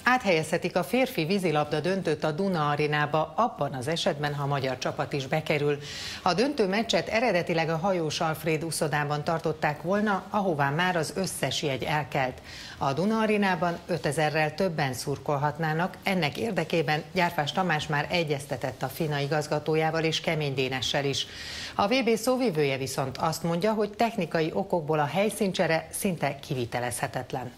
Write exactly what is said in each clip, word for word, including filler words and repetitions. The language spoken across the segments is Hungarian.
Áthelyezhetik a férfi vízilabda döntőt a Duna arénába abban az esetben, ha a magyar csapat is bekerül. A döntő meccset eredetileg a Hajós Alfréd uszodában tartották volna, ahová már az összes jegy elkelt. A Duna arénában ötezerrel többen szurkolhatnának, ennek érdekében Gyárfás Tamás már egyeztetett a FINA igazgatójával és Kemény Dénessel is. A vé bé szóvivője viszont azt mondja, hogy technikai okokból a helyszíncsere szinte kivitelezhetetlen.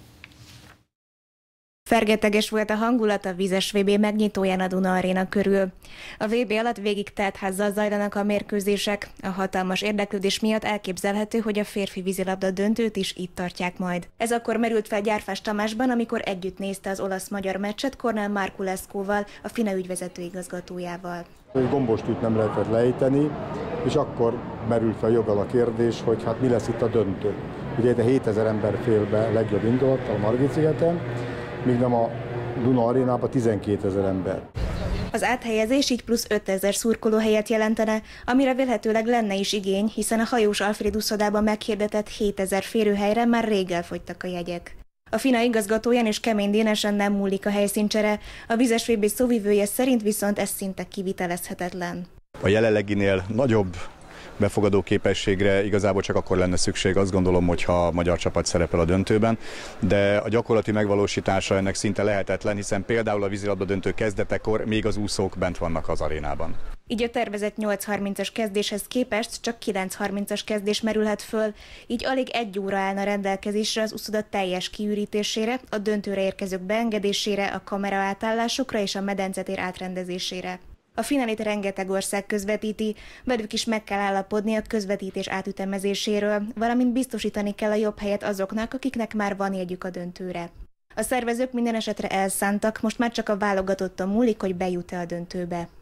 Fergeteges volt a hangulat a vízes vé bé megnyitóján a Duna aréna körül. A vé bé alatt végig teltházzal zajlanak a mérkőzések. A hatalmas érdeklődés miatt elképzelhető, hogy a férfi vízilabda döntőt is itt tartják majd. Ez akkor merült fel Gyárfás Tamásban, amikor együtt nézte az olasz-magyar meccset Kornél Marculescuval, a FINA ügyvezető igazgatójával. Gombostűt nem lehetett lejteni, és akkor merült fel joggal a kérdés, hogy hát mi lesz itt a döntő. Ugye itt hétezer ember fél be legjobb indulattal a Margit-szigeten, míg nem a Duna arénában tizenkétezer ember. Az áthelyezés így plusz ötezer szurkolóhelyet jelentene, amire vélhetőleg lenne is igény, hiszen a Hajós Alfréd uszodában meghirdetett hétezer férőhelyre már rég elfogytak a jegyek. A FINA igazgatóján és Kemény Dénesen nem múlik a helyszíncsere, a vízes vé bé szóvivője szerint viszont ez szinte kivitelezhetetlen. A jelenleginél nagyobb befogadó képességre igazából csak akkor lenne szükség, azt gondolom, hogyha a magyar csapat szerepel a döntőben, de a gyakorlati megvalósítása ennek szinte lehetetlen, hiszen például a vízilabda döntő kezdetekor még az úszók bent vannak az arénában. Így a tervezett nyolc harmincas kezdéshez képest csak kilenc harmincas kezdés merülhet föl, így alig egy óra állna rendelkezésre az uszoda teljes kiürítésére, a döntőre érkezők beengedésére, a kamera átállásokra és a medencetér átrendezésére. A finálét rengeteg ország közvetíti, velük is meg kell állapodni a közvetítés átütemezéséről, valamint biztosítani kell a jobb helyet azoknak, akiknek már van jegyük a döntőre. A szervezők minden esetre elszántak, most már csak a válogatottan múlik, hogy bejut-e a döntőbe.